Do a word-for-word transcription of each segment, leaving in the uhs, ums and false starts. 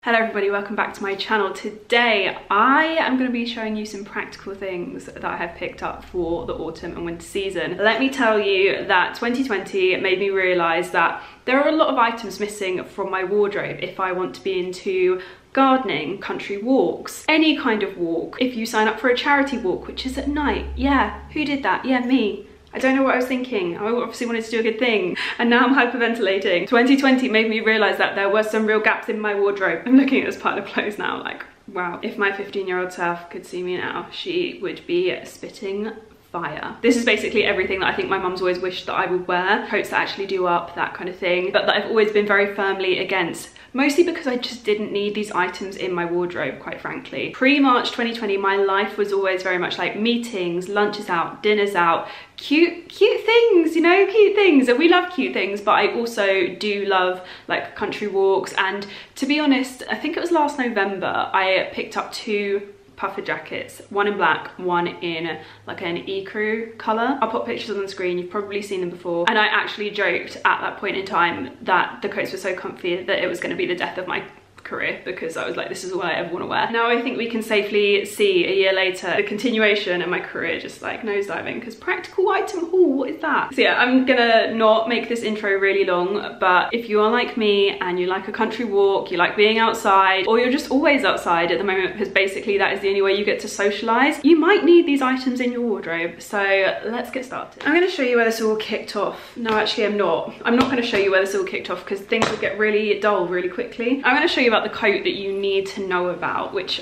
Hello everybody, welcome back to my channel. Today I am going to be showing you some practical things that I have picked up for the autumn and winter season. Let me tell you that twenty twenty made me realise that there are a lot of items missing from my wardrobe if I want to be into gardening, country walks, any kind of walk. If you sign up for a charity walk, which is at night, yeah, who did that? Yeah, me. I don't know what I was thinking. I obviously wanted to do a good thing and now I'm hyperventilating. twenty twenty made me realise that there were some real gaps in my wardrobe. I'm looking at this pile of clothes now like, wow. If my fifteen year old self could see me now, she would be spitting fire. This is basically everything that I think my mum's always wished that I would wear. Coats that actually do up, that kind of thing. But that I've always been very firmly against. Mostly because I just didn't need these items in my wardrobe, quite frankly. Pre-March twenty twenty, my life was always very much like meetings, lunches out, dinners out, cute, cute things, you know, cute things. And we love cute things, but I also do love like country walks. And to be honest, I think it was last November, I picked up two puffer jackets, one in black, one in like an ecru colour. I'll put pictures on the screen, you've probably seen them before. And I actually joked at that point in time that the coats were so comfy that it was going to be the death of my career, because I was like, this is all I ever want to wear. Now I think we can safely see a year later the continuation of my career just like nosediving, because practical item haul, what is that? So yeah, I'm gonna not make this intro really long, but if you are like me and you like a country walk, you like being outside, or you're just always outside at the moment because basically that is the only way you get to socialize, you might need these items in your wardrobe. So let's get started. I'm gonna show you where this all kicked off. No, actually I'm not. I'm not gonna show you where this all kicked off because things will get really dull really quickly. I'm gonna show you about the coat that you need to know about, which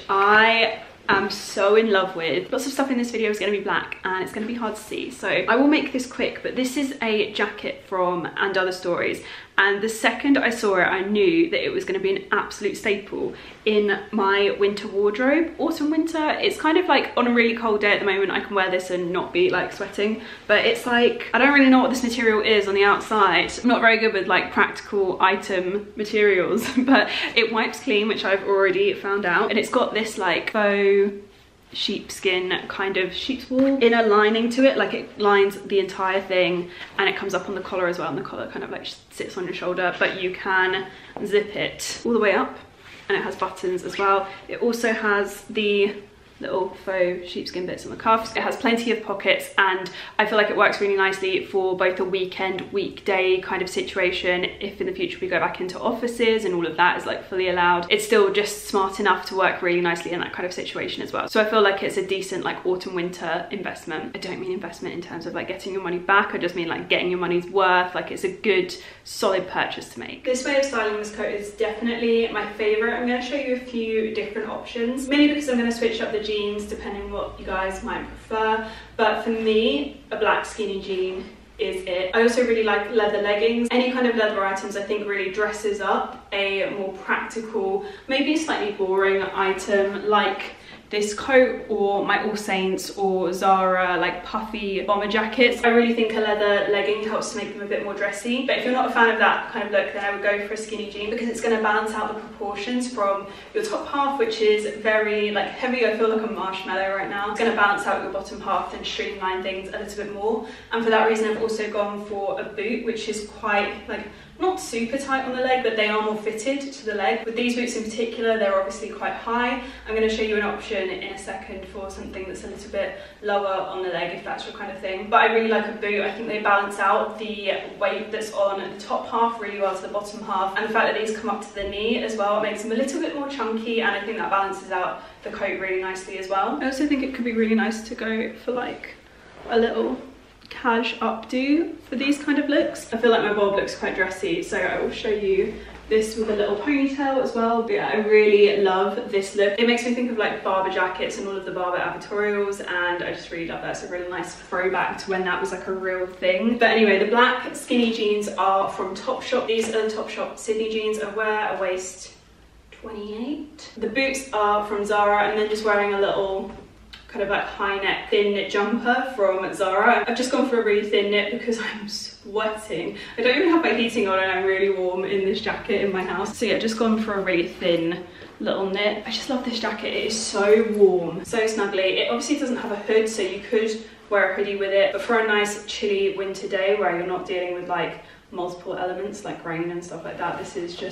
I am so in love with. Lots of stuff in this video is going to be black and it's going to be hard to see, so I will make this quick. But this is a jacket from And Other Stories, and the second I saw it I knew that it was going to be an absolute staple in my winter wardrobe. Autumn, winter, it's kind of like on a really cold day at the moment I can wear this and not be like sweating, but it's like, I don't really know what this material is on the outside. I'm not very good with like practical item materials, but it wipes clean, which I've already found out, and it's got this like faux sheepskin kind of sheep's wool inner lining to it, like it lines the entire thing, and it comes up on the collar as well, and the collar kind of like sits on your shoulder, but you can zip it all the way up, and it has buttons as well. It also has the little faux sheepskin bits on the cuffs. It has plenty of pockets, and I feel like it works really nicely for both a weekend, weekday kind of situation. If in the future we go back into offices and all of that is like fully allowed, it's still just smart enough to work really nicely in that kind of situation as well. So I feel like it's a decent like autumn winter investment. I don't mean investment in terms of like getting your money back, I just mean like getting your money's worth. Like it's a good solid purchase to make. This way of styling this coat is definitely my favorite. I'm going to show you a few different options, mainly because I'm going to switch up the jeans depending what you guys might prefer, but for me a black skinny jean is it. I also really like leather leggings. Any kind of leather items I think really dresses up a more practical, maybe slightly boring item like this coat or my All Saints or Zara like puffy bomber jackets. I really think a leather legging helps to make them a bit more dressy, but if you're not a fan of that kind of look, then I would go for a skinny jean, because it's going to balance out the proportions from your top half, which is very like heavy. I feel like a marshmallow right now. It's going to balance out your bottom half and streamline things a little bit more, and for that reason I've also gone for a boot which is quite like not super tight on the leg, but they are more fitted to the leg. With these boots in particular, they're obviously quite high. I'm going to show you an option in a second for something that's a little bit lower on the leg if that's your kind of thing. But I really like a boot. I think they balance out the weight that's on the top half really well to the bottom half, and the fact that these come up to the knee as well, it makes them a little bit more chunky, and I think that balances out the coat really nicely as well. I also think it could be really nice to go for like a little cash updo for these kind of looks. I feel like my bob looks quite dressy, so I will show you this with a little ponytail as well. But yeah, I really love this look. It makes me think of like Barber jackets and all of the Barber advertorials, and I just really love that. It's a really nice throwback to when that was like a real thing. But anyway, the black skinny jeans are from Topshop. These are the Topshop Sydney jeans. I wear a waist twenty-eight. The boots are from Zara, and then just wearing a little kind of like high neck thin knit jumper from Zara. I've just gone for a really thin knit because I'm sweating. I don't even have my heating on and I'm really warm in this jacket in my house. So yeah, just gone for a really thin little knit. I just love this jacket. It is so warm, so snuggly. It obviously doesn't have a hood, so you could wear a hoodie with it, but for a nice chilly winter day where you're not dealing with like multiple elements like rain and stuff like that, this is just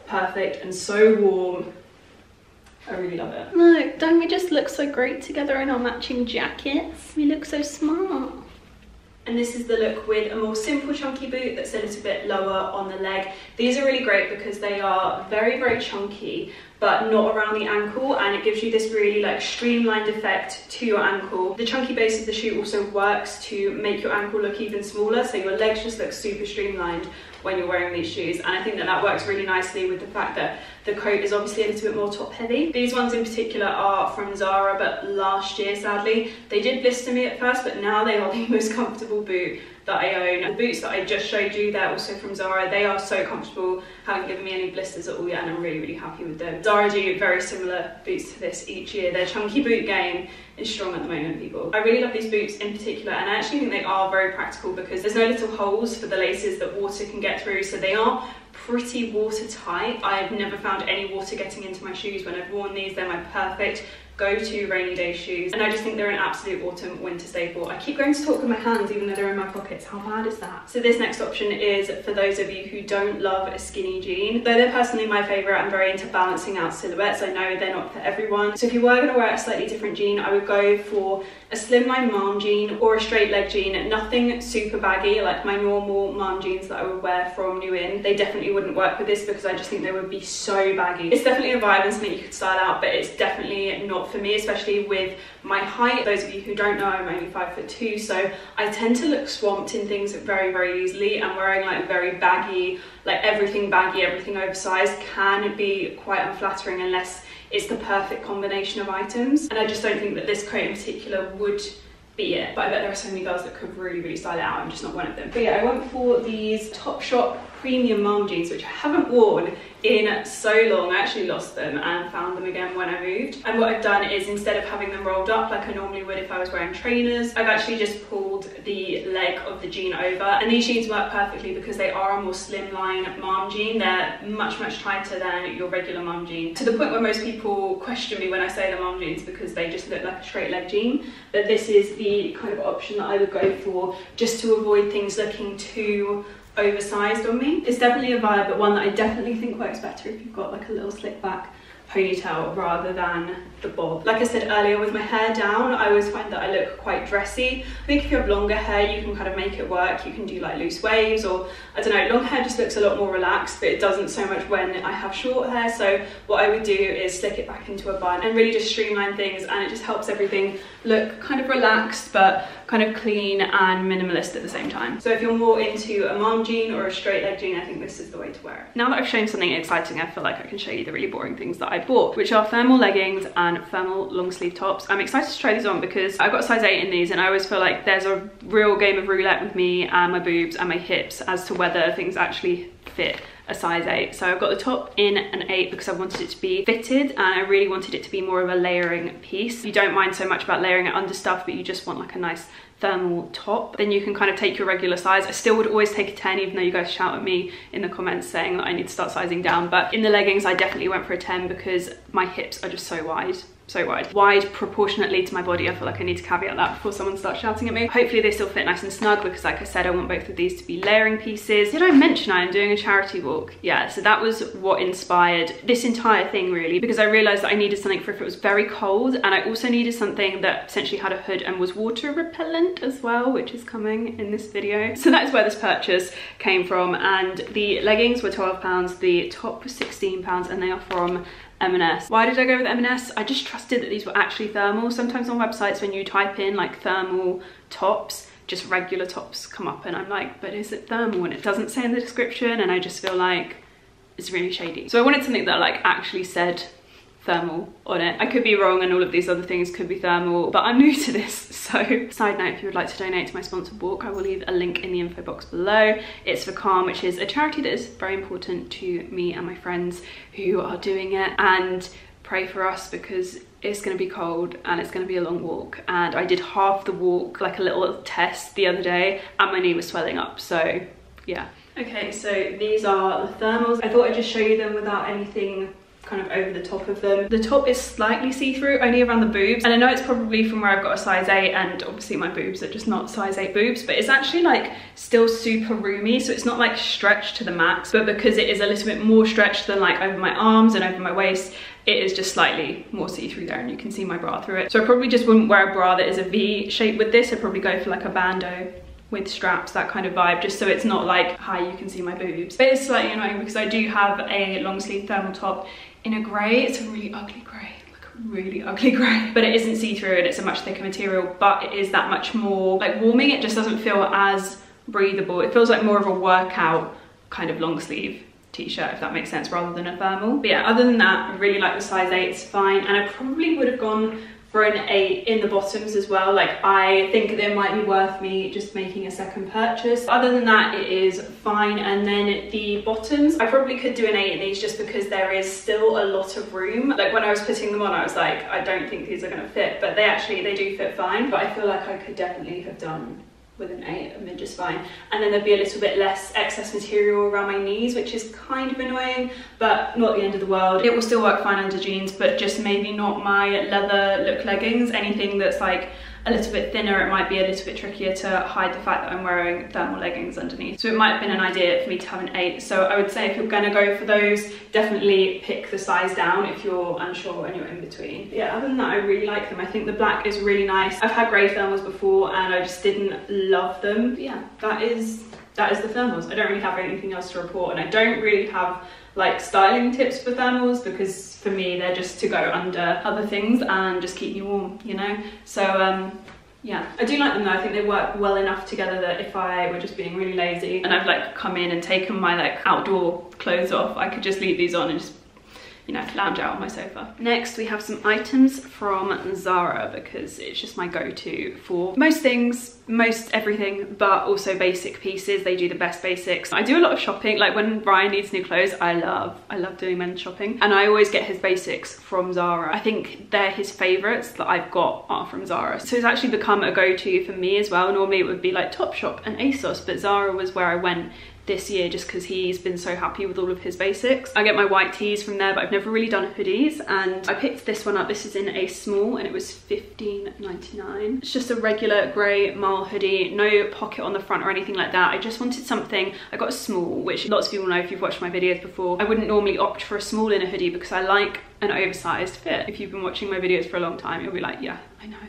perfect and so warm. I really love it. Look, don't we just look so great together in our matching jackets? We look so smart. And this is the look with a more simple chunky boot that's a little bit lower on the leg. These are really great because they are very, very chunky, but not around the ankle, and it gives you this really like streamlined effect to your ankle. The chunky base of the shoe also works to make your ankle look even smaller, so your legs just look super streamlined when you're wearing these shoes, and I think that that works really nicely with the fact that the coat is obviously a little bit more top heavy. These ones in particular are from Zara, but last year sadly they did blister me at first, but now they are the most comfortable boot that I own. The boots that I just showed you, they're also from Zara. They are so comfortable, haven't given me any blisters at all yet, and I'm really, really happy with them. Zara do very similar boots to this each year. Their chunky boot game is strong at the moment, people. I really love these boots in particular, and I actually think they are very practical because there's no little holes for the laces that water can get through, so they are pretty watertight. I've never found any water getting into my shoes when I've worn these. They're my perfect go-to rainy day shoes, and I just think they're an absolute autumn winter staple. I keep going to talk with my hands even though they're in my pockets. How bad is that? So this next option is for those of you who don't love a skinny jean. Though they're personally my favorite, I'm very into balancing out silhouettes. I know they're not for everyone, so if you were going to wear a slightly different jean, I would go for a slimline mom jean or a straight leg jean. Nothing super baggy like my normal mom jeans that I would wear from New In. They definitely wouldn't work with this because I just think they would be so baggy. It's definitely a vibe and something you could style out, but it's definitely not for me, especially with my height. Those of you who don't know, I'm only five foot two, so I tend to look swamped in things very, very easily, and wearing like very baggy, like everything baggy, everything oversized can be quite unflattering unless it's the perfect combination of items, and I just don't think that this coat in particular would be it. But I bet there are so many girls that could really, really style it out. I'm just not one of them. But yeah, I went for these Topshop premium mom jeans, which I haven't worn in so long. I actually lost them and found them again when I moved. And what I've done is, instead of having them rolled up like I normally would if I was wearing trainers, I've actually just pulled the leg of the jean over. And these jeans work perfectly because they are a more slimline mom jean. They're much, much tighter than your regular mom jean, to the point where most people question me when I say the mom jeans because they just look like a straight leg jean. But this is the kind of option that I would go for just to avoid things looking too oversized on me. It's definitely a vibe, but one that I definitely think works better if you've got like a little slick back ponytail rather than the bob. Like I said earlier, with my hair down, I always find that I look quite dressy. I think if you have longer hair, you can kind of make it work. You can do like loose waves, or I don't know, long hair just looks a lot more relaxed, but it doesn't so much when I have short hair. So what I would do is slick it back into a bun and really just streamline things, and it just helps everything look kind of relaxed but kind of clean and minimalist at the same time. So if you're more into a mom jean or a straight leg jean, I think this is the way to wear it. Now that I've shown something exciting, I feel like I can show you the really boring things that I bought, which are thermal leggings and thermal long sleeve tops. I'm excited to try these on because I got a size eight in these, and I always feel like there's a real game of roulette with me and my boobs and my hips as to whether things actually fit a size eight. So I've got the top in an eight because I wanted it to be fitted, and I really wanted it to be more of a layering piece. You don't mind so much about layering it under stuff, but you just want like a nice thermal top, then you can kind of take your regular size. I still would always take a ten, even though you guys shout at me in the comments saying that I need to start sizing down. But in the leggings, I definitely went for a ten because my hips are just so wide. So wide. Wide proportionately to my body. I feel like I need to caveat that before someone starts shouting at me. Hopefully they still fit nice and snug because, like I said, I want both of these to be layering pieces. Did I mention I am doing a charity walk? Yeah, so that was what inspired this entire thing really, because I realised that I needed something for if it was very cold, and I also needed something that essentially had a hood and was water repellent as well, which is coming in this video. So that's where this purchase came from, and the leggings were twelve pounds, the top was sixteen pounds, and they are from M and S. Why did I go with M and S? I just trusted that these were actually thermal. Sometimes on websites when you type in like thermal tops, just regular tops come up, and I'm like, but is it thermal? And it doesn't say in the description, and I just feel like it's really shady. So I wanted something that like actually said thermal on it. I could be wrong and all of these other things could be thermal, but I'm new to this. So side note, if you would like to donate to my sponsored walk, I will leave a link in the info box below. It's for Calm, which is a charity that is very important to me and my friends who are doing it, and pray for us because it's going to be cold and it's going to be a long walk. And I did half the walk, like a little test the other day, and my knee was swelling up, so yeah. Okay, so these are the thermals. I thought I'd just show you them without anything kind of over the top of them. The top is slightly see-through, only around the boobs, and I know it's probably from where I've got a size eight, and obviously my boobs are just not size eight boobs, but it's actually like still super roomy, so it's not like stretched to the max, but because it is a little bit more stretched than like over my arms and over my waist, it is just slightly more see-through there, and you can see my bra through it. So I probably just wouldn't wear a bra that is a V shape with this. I'd probably go for like a bandeau with straps, that kind of vibe, just so it's not like, hi, you can see my boobs. But it's slightly annoying because I do have a long sleeve thermal top in a grey. It's a really ugly grey, like a really ugly grey, but it isn't see-through and it's a much thicker material, but it is that much more like warming. It just doesn't feel as breathable. It feels like more of a workout kind of long sleeve t-shirt, if that makes sense, rather than a thermal. But yeah, other than that, I really like the size eight, it's fine, and I probably would have gone for an eight in the bottoms as well. Like, I think it might be worth me just making a second purchase. Other than that, it is fine. And then the bottoms, I probably could do an eight in these just because there is still a lot of room. Like, when I was putting them on, I was like, I don't think these are gonna fit, but they actually, they do fit fine. But I feel like I could definitely have done with an eight and then just fine. And then there'd be a little bit less excess material around my knees, which is kind of annoying, but not the end of the world. It will still work fine under jeans, but just maybe not my leather look leggings. Anything that's like a little bit thinner, it might be a little bit trickier to hide the fact that I'm wearing thermal leggings underneath. So it might have been an idea for me to have an eight. So I would say if you're gonna go for those, definitely pick the size down if you're unsure and you're in between. Yeah, other than that, I really like them. I think the black is really nice. I've had grey thermals before and I just didn't love them. But yeah, that is, that is the thermals. I don't really have anything else to report, and I don't really have like styling tips for thermals because for me they're just to go under other things and just keep you warm, you know. So um yeah, I do like them though. I think they work well enough together that if I were just being really lazy and I've like come in and taken my like outdoor clothes off, I could just leave these on and just, you know, lounge out on my sofa. Next, we have some items from Zara because it's just my go-to for most things, most everything, but also basic pieces. They do the best basics. I do a lot of shopping. Like when Ryan needs new clothes, I love, I love doing men's shopping. And I always get his basics from Zara. I think they're his favorites that I've got are from Zara. So it's actually become a go-to for me as well. Normally it would be like Topshop and ASOS, but Zara was where I went this year just because he's been so happy with all of his basics. I get my white tees from there, but I've never really done hoodies, and I picked this one up. This is in a small and it was fifteen ninety-nine. It's just a regular grey mall hoodie, no pocket on the front or anything like that. I just wanted something. I got a small, which lots of people know if you've watched my videos before. I wouldn't normally opt for a small in a hoodie because I like an oversized fit. If you've been watching my videos for a long time, you'll be like, yeah, I know.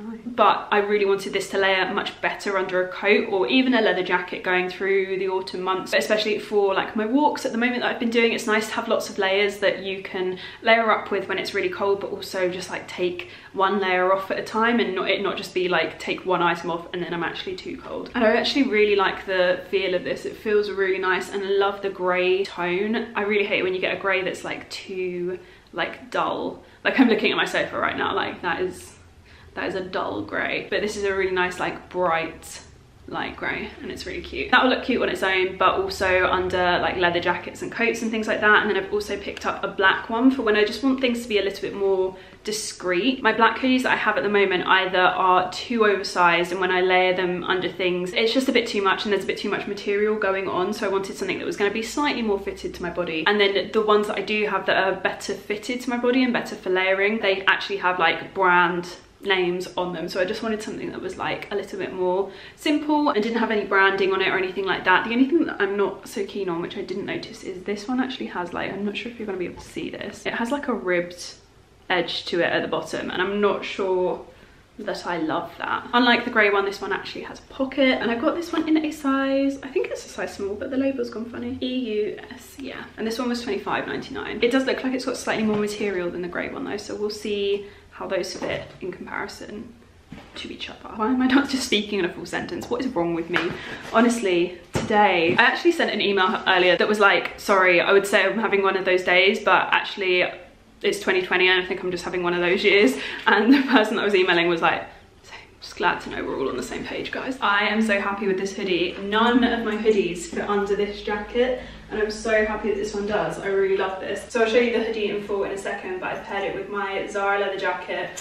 But I really wanted this to layer much better under a coat or even a leather jacket going through the autumn months, but especially for like my walks at the moment that I've been doing. It's nice to have lots of layers that you can layer up with when it's really cold, but also just like take one layer off at a time and not it not just be like take one item off and then I'm actually too cold. And I actually really like the feel of this. It feels really nice, and I love the grey tone. I really hate when you get a grey that's like too like dull. Like I'm looking at my sofa right now, like that is That is a dull grey, but this is a really nice like bright light grey, and it's really cute. That will look cute on its own, but also under like leather jackets and coats and things like that. And then I've also picked up a black one for when I just want things to be a little bit more discreet. My black hoodies that I have at the moment either are too oversized, and when I layer them under things, it's just a bit too much and there's a bit too much material going on. So I wanted something that was going to be slightly more fitted to my body. And then the ones that I do have that are better fitted to my body and better for layering, they actually have like brand names on them. So I just wanted something that was like a little bit more simple and didn't have any branding on it or anything like that. The only thing that I'm not so keen on, which I didn't notice, is this one actually has like, I'm not sure if you're going to be able to see this, it has like a ribbed edge to it at the bottom, and I'm not sure that I love that. Unlike the grey one, this one actually has a pocket, and I got this one in a size, I think it's a size small, but the label's gone funny. E U S, yeah. And this one was twenty-five ninety-nine. It does look like it's got slightly more material than the grey one though, so we'll see how those fit in comparison to each other. Why am I not just speaking in a full sentence? What is wrong with me? Honestly, today, I actually sent an email earlier that was like, sorry, I would say I'm having one of those days, but actually it's twenty twenty and I think I'm just having one of those years. And the person that I was emailing was like, just glad to know we're all on the same page, guys. I am so happy with this hoodie. None of my hoodies fit under this jacket, and I'm so happy that this one does. I really love this. So I'll show you the hoodie in full in a second, but I've paired it with my Zara leather jacket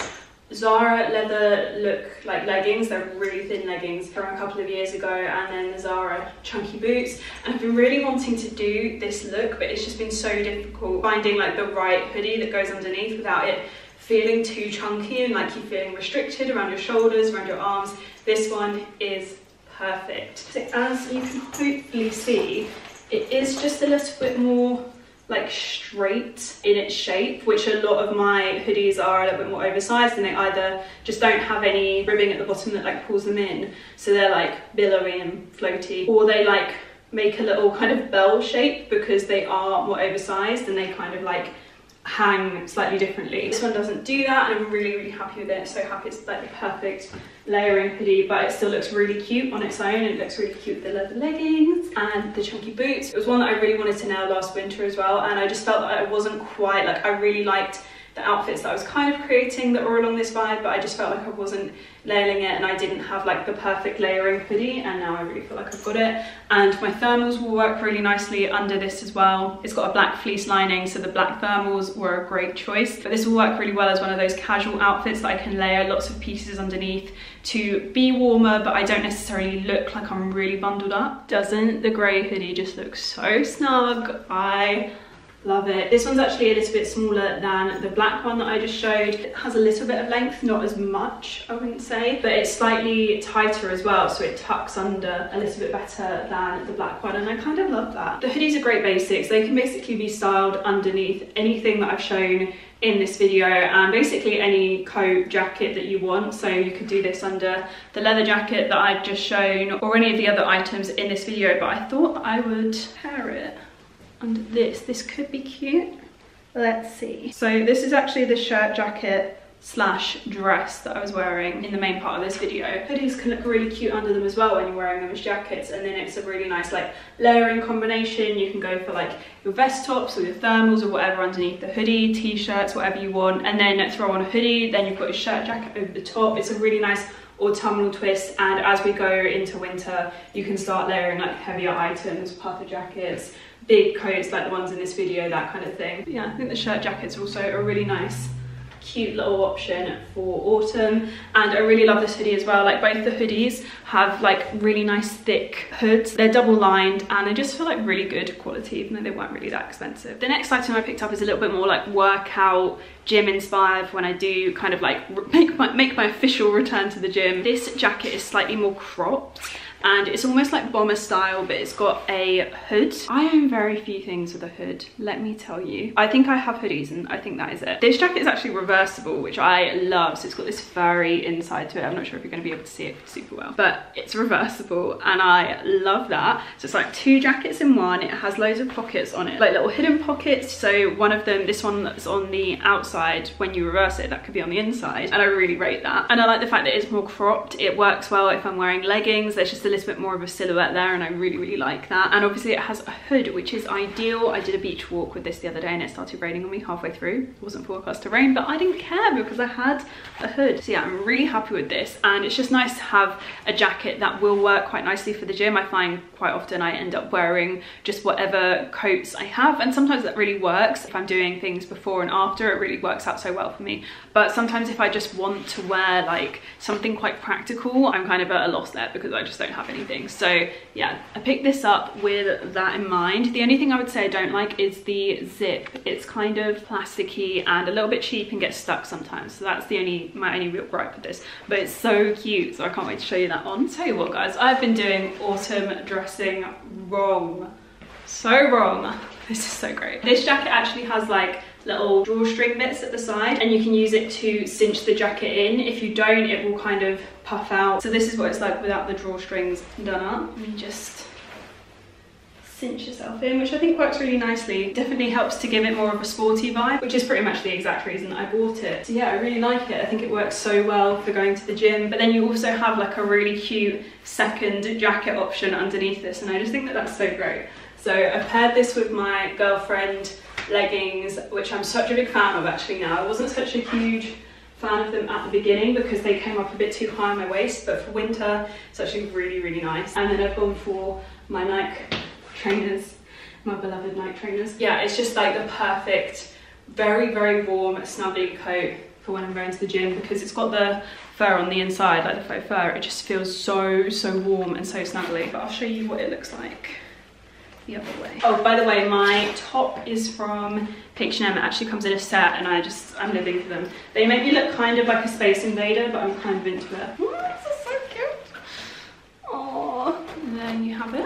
Zara leather look like leggings. They're really thin leggings from a couple of years ago, and then the Zara chunky boots. And I've been really wanting to do this look, but it's just been so difficult finding like the right hoodie that goes underneath without it feeling too chunky and like you feeling restricted around your shoulders, around your arms. This one is perfect. So as you can hopefully see, it is just a little bit more like straight in its shape, which a lot of my hoodies are a little bit more oversized, and they either just don't have any ribbing at the bottom that like pulls them in, so they're like billowy and floaty, or they like make a little kind of bell shape because they are more oversized and they kind of like hang slightly differently. This one doesn't do that, and I'm really really happy with it. So happy it's like the perfect layering hoodie, but it still looks really cute on its own, and it looks really cute with the leather leggings and the chunky boots. It was one that I really wanted to nail last winter as well, and I just felt that I wasn't quite like, I really liked the outfits that I was kind of creating that were along this vibe, but I just felt like I wasn't nailing it, and I didn't have like the perfect layering hoodie, and now I really feel like I've got it. And my thermals will work really nicely under this as well. It's got a black fleece lining, so the black thermals were a great choice, but this will work really well as one of those casual outfits that I can layer lots of pieces underneath to be warmer, but I don't necessarily look like I'm really bundled up. Doesn't the grey hoodie just look so snug? I love it. This one's actually a little bit smaller than the black one that I just showed. It has a little bit of length, not as much I wouldn't say, but it's slightly tighter as well, so it tucks under a little bit better than the black one, and I kind of love that. The hoodies are great basics. They can basically be styled underneath anything that I've shown in this video, and basically any coat, jacket that you want. So you could do this under the leather jacket that I've just shown, or any of the other items in this video, but I thought I would pair it under this. This could be cute. Let's see. So this is actually the shirt jacket slash dress that I was wearing in the main part of this video. Hoodies can look really cute under them as well when you're wearing them as jackets, and then it's a really nice like layering combination. You can go for like your vest tops or your thermals or whatever underneath the hoodie, t-shirts, whatever you want, and then throw on a hoodie, then you've got your shirt jacket over the top. It's a really nice autumnal twist, and as we go into winter you can start layering like heavier items, puffer jackets, big coats like the ones in this video, that kind of thing. But yeah, I think the shirt jacket's also a really nice cute little option for autumn, and I really love this hoodie as well. Like both the hoodies have like really nice thick hoods. They're double lined and they just feel like really good quality, even though they weren't really that expensive. The next item I picked up is a little bit more like workout, gym inspired for when I do kind of like make my, make my official return to the gym. This jacket is slightly more cropped, and it's almost like bomber style, but it's got a hood. I own very few things with a hood, let me tell you. I think I have hoodies and I think that is it. This jacket is actually reversible, which I love. So it's got this furry inside to it. I'm not sure if you're gonna be able to see it super well, but it's reversible and I love that. So it's like two jackets in one. It has loads of pockets on it, like little hidden pockets. So one of them, this one that's on the outside, when you reverse it, that could be on the inside. And I really rate that. And I like the fact that it's more cropped. It works well if I'm wearing leggings. There's just a little bit more of a silhouette there, and I really really like that. And obviously it has a hood, which is ideal. I did a beach walk with this the other day and it started raining on me halfway through. It wasn't forecast to rain, but I didn't care because I had a hood. So yeah, I'm really happy with this, and it's just nice to have a jacket that will work quite nicely for the gym. I find quite often I end up wearing just whatever coats I have, and sometimes that really works. If I'm doing things before and after, it really works out so well for me. But sometimes if I just want to wear like something quite practical, I'm kind of at a loss there because I just don't have anything. So yeah, I picked this up with that in mind. The only thing I would say I don't like is the zip. It's kind of plasticky and a little bit cheap and gets stuck sometimes. So that's the only my only real gripe with this. But it's so cute, so I can't wait to show you that on. Tell you what guys, I've been doing autumn dressing wrong. So wrong. This is so great. This jacket actually has like little drawstring bits at the side, and you can use it to cinch the jacket in. If you don't, it will kind of puff out. So this is what it's like without the drawstrings done up. You just cinch yourself in, which I think works really nicely. Definitely helps to give it more of a sporty vibe, which is pretty much the exact reason I bought it. So yeah, I really like it. I think it works so well for going to the gym, but then you also have like a really cute second jacket option underneath this, and I just think that that's so great. So I paired this with my girlfriend leggings, which I'm such a big fan of actually now. I wasn't such a huge fan of them at the beginning because they came up a bit too high on my waist, but for winter it's actually really really nice. And then I've gone for my Nike trainers, my beloved Nike trainers. Yeah, it's just like the perfect, very very warm snuggly coat for when I'm going to the gym, because it's got the fur on the inside, like the faux fur. It just feels so, so warm and so snuggly. But I'll show you what it looks like the other way. Oh, by the way, my top is from H and M. It actually comes in a set, and I just, I'm living for them. They make me look kind of like a Space Invader, but I'm kind of into it. Oh, this is so cute. Oh, and then you have it.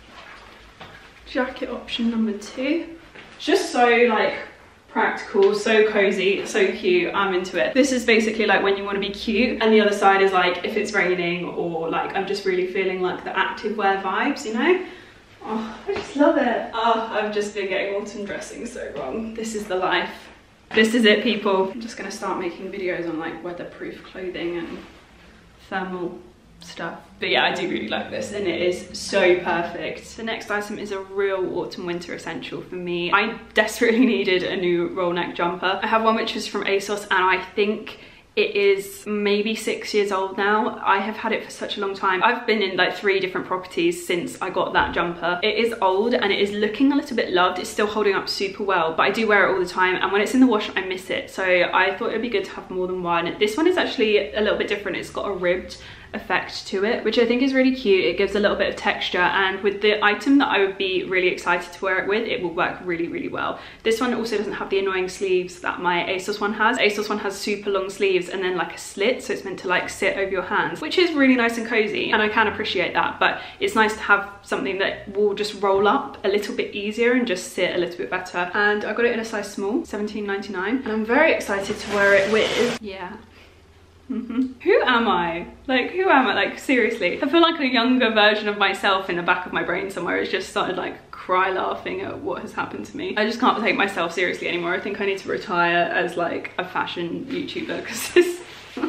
Jacket option number two. It's just so like practical, so cozy, so cute. I'm into it. This is basically like when you want to be cute, and the other side is like if it's raining, or like I'm just really feeling like the active wear vibes, you know? Oh, I just love it. Oh, I've just been getting autumn dressing so wrong. This is the life. This is it, people. I'm just gonna start making videos on like weatherproof clothing and thermal stuff. But yeah, I do really like this, and it is so perfect. The next item is a real autumn winter essential for me. I desperately needed a new roll neck jumper. I have one which is from ASOS, and I think it is maybe six years old now. I have had it for such a long time. I've been in like three different properties since I got that jumper. It is old and it is looking a little bit loved. It's still holding up super well, but I do wear it all the time, and when it's in the wash I miss it. So I thought it'd be good to have more than one. This one is actually a little bit different. It's got a ribbed effect to it, which I think is really cute. It gives a little bit of texture, and with the item that I would be really excited to wear it with, it will work really, really well. This one also doesn't have the annoying sleeves that my ASOS one has. ASOS one has super long sleeves and then like a slit, so it's meant to like sit over your hands, which is really nice and cozy, and I can appreciate that, but it's nice to have something that will just roll up a little bit easier and just sit a little bit better. And I got it in a size small, seventeen ninety-nine, and I'm very excited to wear it with, yeah. Mm-hmm. Who am I? Like, who am I? Like, seriously. I feel like a younger version of myself in the back of my brain somewhere has just started like cry laughing at what has happened to me. I just can't take myself seriously anymore. I think I need to retire as like a fashion YouTuber, because this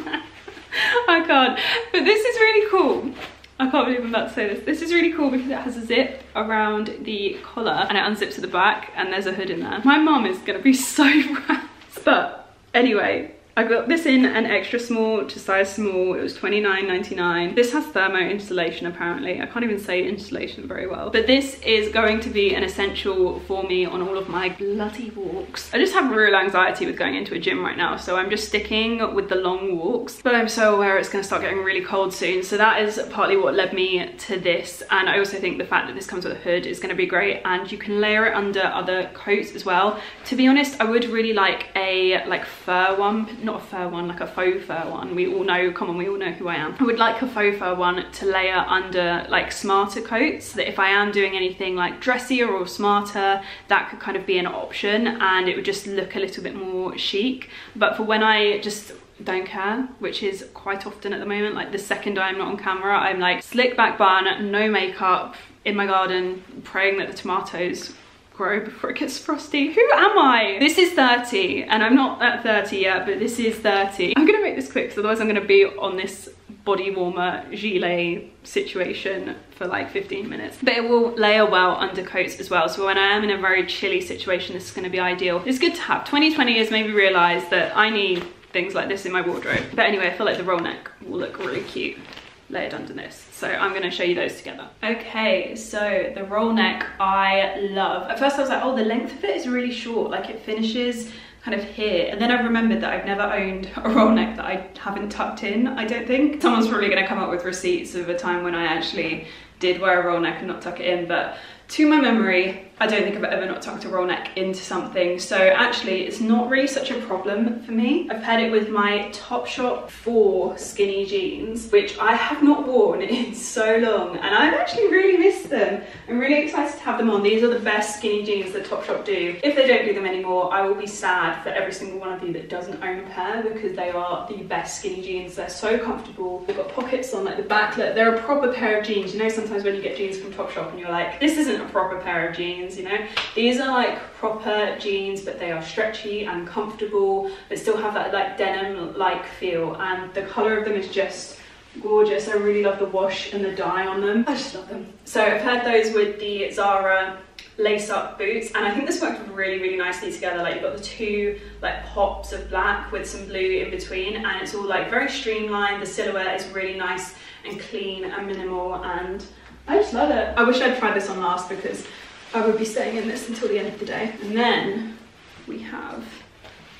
I can't. But this is really cool. I can't believe I'm about to say this. This is really cool because it has a zip around the collar and it unzips at the back, and there's a hood in there. My mum is gonna be so proud. But anyway, I got this in an extra small to size small. It was twenty-nine ninety-nine. This has thermo insulation apparently. I can't even say insulation very well. But this is going to be an essential for me on all of my bloody walks. I just have real anxiety with going into a gym right now, so I'm just sticking with the long walks. But I'm so aware it's gonna start getting really cold soon. So that is partly what led me to this. And I also think the fact that this comes with a hood is gonna be great, and you can layer it under other coats as well. To be honest, I would really like a like fur one. Not a fur one, like a faux fur one. We all know, come on, we all know who I am. I would like a faux fur one to layer under like smarter coats, so that if I am doing anything like dressier or smarter, that could kind of be an option, and it would just look a little bit more chic. But for when I just don't care, which is quite often at the moment, like the second I'm not on camera, I'm like slick back bun, no makeup, in my garden, praying that the tomatoes grow before it gets frosty. Who am I? This is thirty, and I'm not at thirty yet, but this is thirty. I'm gonna make this quick, because otherwise I'm gonna be on this body warmer gilet situation for like fifteen minutes. But it will layer well under coats as well, so when I am in a very chilly situation, this is gonna be ideal. It's good to have. twenty twenty has made me realise that I need things like this in my wardrobe. But anyway, I feel like the roll neck will look really cute layered under this, so I'm going to show you those together. Okay, so the roll neck I love. At first I was like, oh, the length of it is really short, like it finishes kind of here, and then I remembered that I've never owned a roll neck that I haven't tucked in, I don't think. Someone's probably going to come up with receipts of a time when I actually did wear a roll neck and not tuck it in, but to my memory, I don't think I've ever not tucked a roll neck into something, so actually it's not really such a problem for me. I've paired it with my Topshop four skinny jeans, which I have not worn in so long, and I've actually really missed them. I'm really excited to have them on. These are the best skinny jeans that Topshop do. If they don't do them anymore, I will be sad for every single one of you that doesn't own a pair, because they are the best skinny jeans. They're so comfortable. They've got pockets on like the back. They're a proper pair of jeans. You know, sometimes when you get jeans from Topshop and you're like, this isn't a proper pair of jeans, you know? These are like proper jeans, but they are stretchy and comfortable, but still have that like denim-like feel, and the colour of them is just gorgeous. I really love the wash and the dye on them. I just love them. So I've paired those with the Zara lace-up boots, and I think this worked really, really nicely together. Like, you've got the two like pops of black with some blue in between, and it's all like very streamlined. The silhouette is really nice and clean and minimal, and I just love it. I wish I'd tried this on last, because I would be staying in this until the end of the day. And then we have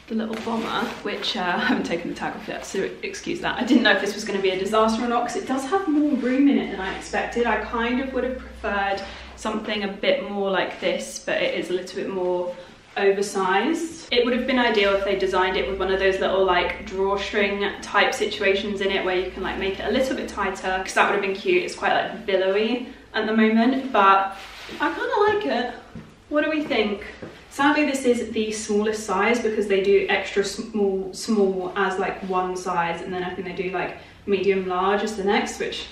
the little bomber, which uh, I haven't taken the tag off yet, so excuse that. I didn't know if this was going to be a disaster or not, because it does have more room in it than I expected. I kind of would have preferred something a bit more like this, but it is a little bit more oversized. It would have been ideal if they designed it with one of those little like drawstring type situations in it where you can like make it a little bit tighter, because that would have been cute. It's quite like billowy at the moment, but I kind of like it. What do we think? Sadly, this is the smallest size because they do extra small small as like one size, and then I think they do like medium large as the next, which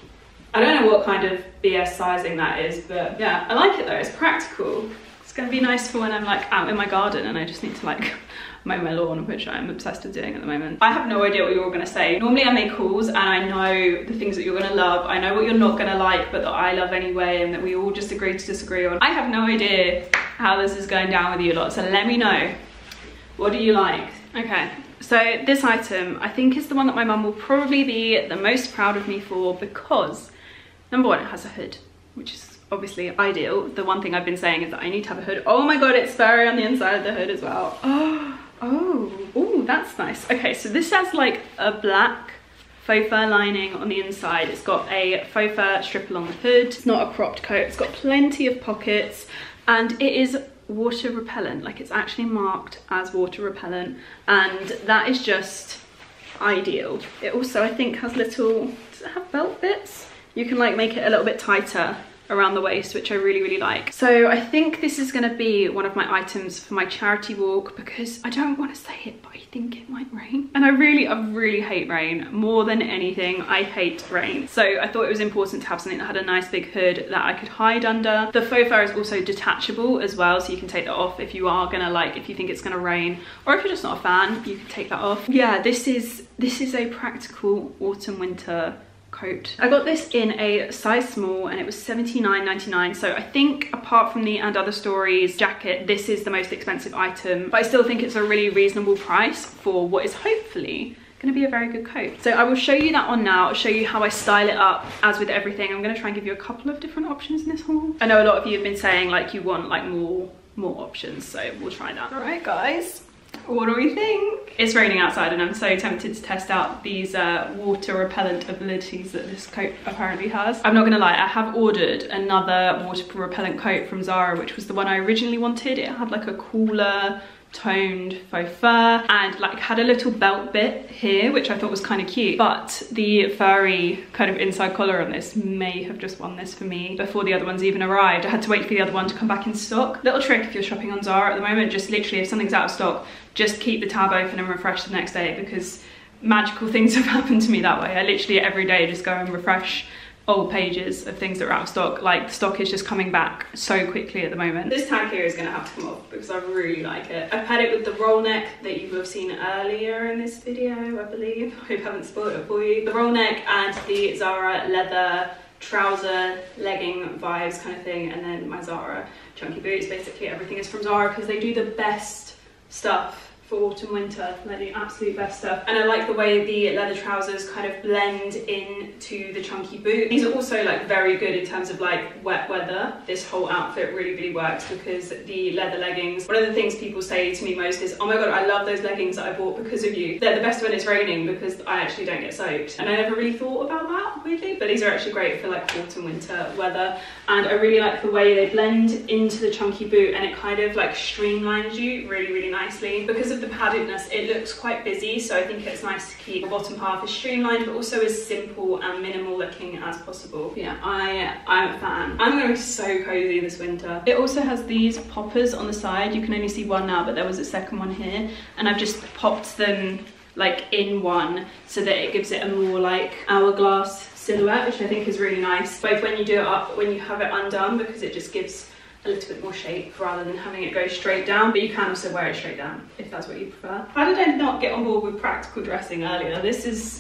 I don't know what kind of B S sizing that is, but yeah, I like it though. It's practical. It's gonna be nice for when I'm like out in my garden and I just need to like mow my lawn, which I'm obsessed with doing at the moment. I have no idea what you're all gonna say. Normally I make hauls and I know the things that you're gonna love. I know what you're not gonna like, but that I love anyway, and that we all just agree to disagree on. I have no idea how this is going down with you lot, so let me know. What do you like? Okay, so this item I think is the one that my mum will probably be the most proud of me for, because number one, it has a hood, which is obviously ideal. The one thing I've been saying is that I need to have a hood. Oh my god, it's furry on the inside of the hood as well. Oh, oh, oh, that's nice. Okay, so this has like a black faux fur lining on the inside. It's got a faux fur strip along the hood. It's not a cropped coat. It's got plenty of pockets, and it is water repellent. Like, it's actually marked as water repellent, and that is just ideal. It also, I think, has little, does it have belt bits? You can like make it a little bit tighter around the waist, which I really really like. So I think this is going to be one of my items for my charity walk, because I don't want to say it, but I think it might rain, and I really I really hate rain. More than anything, I hate rain. So I thought it was important to have something that had a nice big hood that I could hide under. The faux fur is also detachable as well, so you can take that off if you are gonna like if you think it's gonna rain, or if you're just not a fan, you can take that off. Yeah, this is this is a practical autumn winter coat. I got this in a size small and it was seventy-nine ninety-nine, so I think apart from the And Other Stories jacket, this is the most expensive item, but I still think it's a really reasonable price for what is hopefully going to be a very good coat. So I will show you that on now. I'll show you how I style it up. As with everything, I'm going to try and give you a couple of different options in this haul. I know a lot of you have been saying like you want like more more options, so we'll try that. All right guys, what do we think? It's raining outside and I'm so tempted to test out these uh, water repellent abilities that this coat apparently has. I'm not gonna lie, I have ordered another water repellent coat from Zara, which was the one I originally wanted. It had like a cooler toned faux fur and like had a little belt bit here, which I thought was kind of cute, but the furry kind of inside collar on this may have just won this for me before the other ones even arrived. I had to wait for the other one to come back in stock. Little trick if you're shopping on Zara at the moment, just literally if something's out of stock, just keep the tab open and refresh the next day, because magical things have happened to me that way. I literally every day just go and refresh old pages of things that are out of stock. Like, the stock is just coming back so quickly at the moment. This tag here is going to have to come off because I really like it. I've had it with the roll neck that you will have seen earlier in this video, I believe. I hope I haven't spoiled it for you. The roll neck and the Zara leather trouser legging vibes kind of thing, and then my Zara chunky boots. Basically everything is from Zara because they do the best stuff for autumn winter. They're the absolute best stuff, and I like the way the leather trousers kind of blend into the chunky boot. These are also like very good in terms of like wet weather. This whole outfit really really works because the leather leggings, one of the things people say to me most is, oh my god, I love those leggings that I bought because of you. They're the best when it's raining because I actually don't get soaked, and I never really thought about that weirdly, but these are actually great for like autumn winter weather. And I really like the way they blend into the chunky boot, and it kind of like streamlines you really really nicely. Because of the paddedness, it looks quite busy, so I think it's nice to keep the bottom half as streamlined but also as simple and minimal looking as possible. Yeah, I I'm a fan. I'm gonna be so cozy this winter. It also has these poppers on the side. You can only see one now, but there was a second one here, and I've just popped them like in one so that it gives it a more like hourglass silhouette, which I think is really nice, both when you do it up, when you have it undone, because it just gives a little bit more shape rather than having it go straight down. But you can also wear it straight down if that's what you prefer. How did I not get on board with practical dressing earlier? This is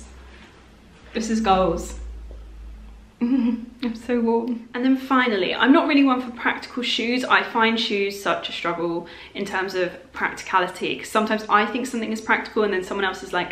this is goals. I'm so warm. And then finally, I'm not really one for practical shoes. I find shoes such a struggle in terms of practicality, because sometimes I think something is practical and then someone else is like,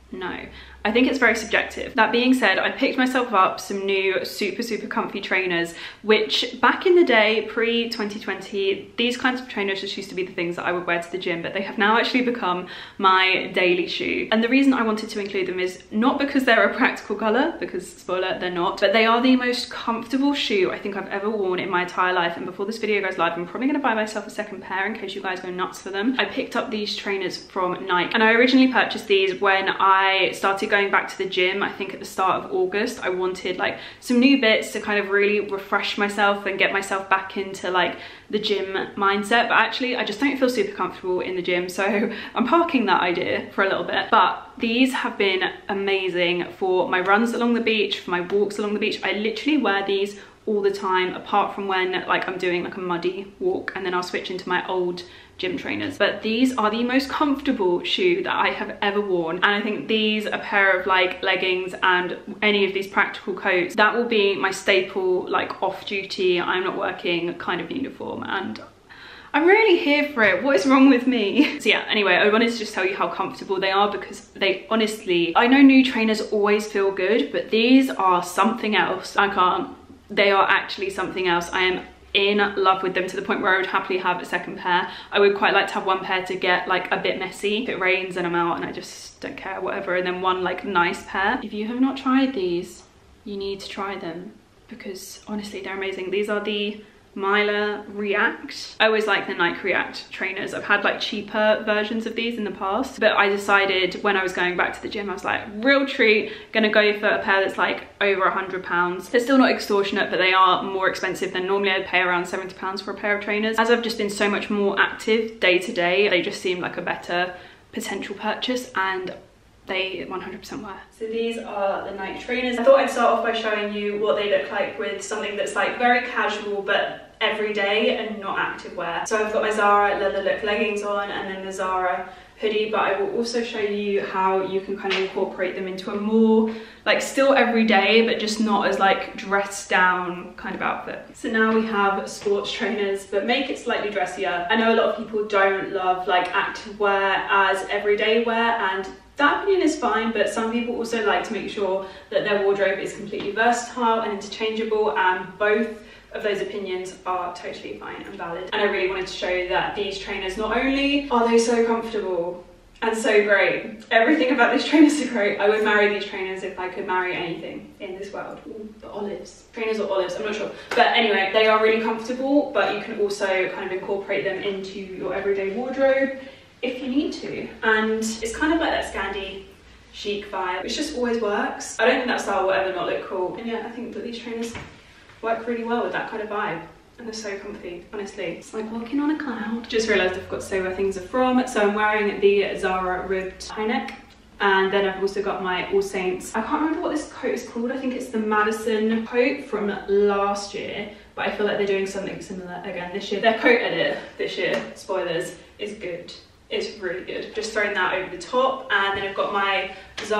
No. I think it's very subjective. That being said, I picked myself up some new super, super comfy trainers, which back in the day, pre twenty twenty, these kinds of trainers just used to be the things that I would wear to the gym, but they have now actually become my daily shoe. And the reason I wanted to include them is not because they're a practical color, because spoiler, they're not, but they are the most comfortable shoe I think I've ever worn in my entire life. And before this video goes live, I'm probably gonna buy myself a second pair in case you guys go nuts for them. I picked up these trainers from Nike, and I originally purchased these when I started going back to the gym. I think at the start of August, I wanted like some new bits to kind of really refresh myself and get myself back into like the gym mindset, but actually I just don't feel super comfortable in the gym, so I'm parking that idea for a little bit. But these have been amazing for my runs along the beach, for my walks along the beach. I literally wear these all the time, apart from when like I'm doing like a muddy walk, and then I'll switch into my old gym trainers. But these are the most comfortable shoe that I have ever worn, and I think these, a pair of like leggings and any of these practical coats, that will be my staple like off-duty, I'm not working kind of uniform, and I'm really here for it. What is wrong with me? So yeah, anyway, I wanted to just tell you how comfortable they are, because they honestly, I know new trainers always feel good, but these are something else. I can't. They are actually something else. I am in love with them to the point where I would happily have a second pair. I would quite like to have one pair to get like a bit messy if it rains and I'm out and I just don't care, whatever, and then one like nice pair. If you have not tried these, you need to try them, because honestly they're amazing. These are the Myla React. I always like the Nike React trainers. I've had like cheaper versions of these in the past, but I decided when I was going back to the gym, I was like, real treat, gonna go for a pair that's like over a hundred pounds. They're still not extortionate, but they are more expensive than normally. I'd pay around seventy pounds for a pair of trainers. As I've just been so much more active day to day, they just seem like a better potential purchase, and they one hundred percent wear. So these are the Nike trainers. I thought I'd start off by showing you what they look like with something that's like very casual but everyday and not active wear. So I've got my Zara leather look leggings on, and then the Zara hoodie, but I will also show you how you can kind of incorporate them into a more like still everyday but just not as like dressed down kind of outfit. So now we have sports trainers but make it slightly dressier. I know a lot of people don't love like active wear as everyday wear, and that opinion is fine, but some people also like to make sure that their wardrobe is completely versatile and interchangeable, and both of those opinions are totally fine and valid. And I really wanted to show you that these trainers, not only are they so comfortable and so great, everything about these trainers are great. I would marry these trainers if I could marry anything in this world. Ooh, the olives. Trainers or olives, I'm not sure. But anyway, they are really comfortable, but you can also kind of incorporate them into your everyday wardrobe if you need to. And it's kind of like that Scandi chic vibe, which just always works. I don't think that style will ever not look cool. And yeah, I think that these trainers work really well with that kind of vibe, and they're so comfy, honestly. It's like walking on a cloud. Just realised I forgot to say where things are from. So I'm wearing the Zara ribbed high neck, and then I've also got my All Saints. I can't remember what this coat is called. I think it's the Madison coat from last year, but I feel like they're doing something similar again this year. Their coat edit this year, spoilers, is good. It's really good. Just throwing that over the top. And then I've got my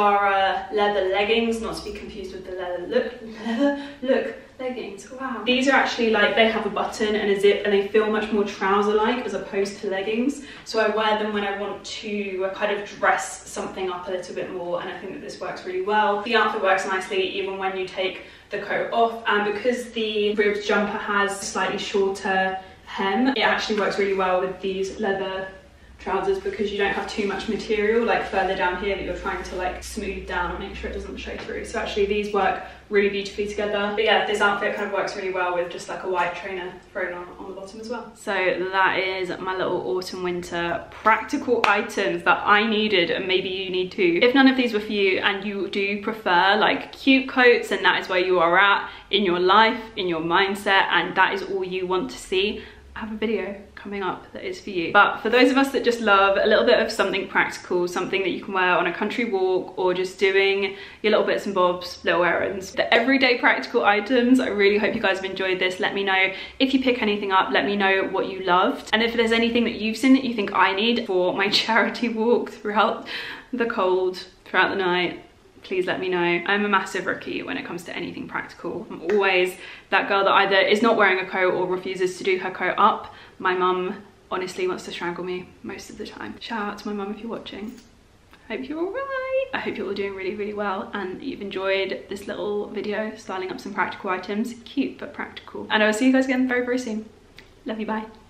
Zara leather leggings, not to be confused with the leather look, leather look leggings. Wow. These are actually like, they have a button and a zip, and they feel much more trouser-like as opposed to leggings. So I wear them when I want to kind of dress something up a little bit more, and I think that this works really well. The outfit works nicely even when you take the coat off, and because the ribbed jumper has slightly shorter hem, it actually works really well with these leather trousers, because you don't have too much material like further down here that you're trying to like smooth down and make sure it doesn't show through. So actually these work really beautifully together. But yeah, this outfit kind of works really well with just like a white trainer thrown on on the bottom as well. So that is my little autumn winter practical items that I needed, and maybe you need too. If none of these were for you and you do prefer like cute coats, and that is where you are at in your life, in your mindset, and that is all you want to see, I have a video coming up that is for you. But for those of us that just love a little bit of something practical, something that you can wear on a country walk, or just doing your little bits and bobs, little errands, the everyday practical items, I really hope you guys have enjoyed this. Let me know if you pick anything up, let me know what you loved, and if there's anything that you've seen that you think I need for my charity walk throughout the cold, throughout the night, please let me know. I'm a massive rookie when it comes to anything practical. I'm always that girl that either is not wearing a coat or refuses to do her coat up. My mum honestly wants to strangle me most of the time. Shout out to my mum if you're watching. I hope you're all right. I hope you're all doing really, really well and you've enjoyed this little video styling up some practical items. Cute, but practical. And I will see you guys again very, very soon. Love you, bye.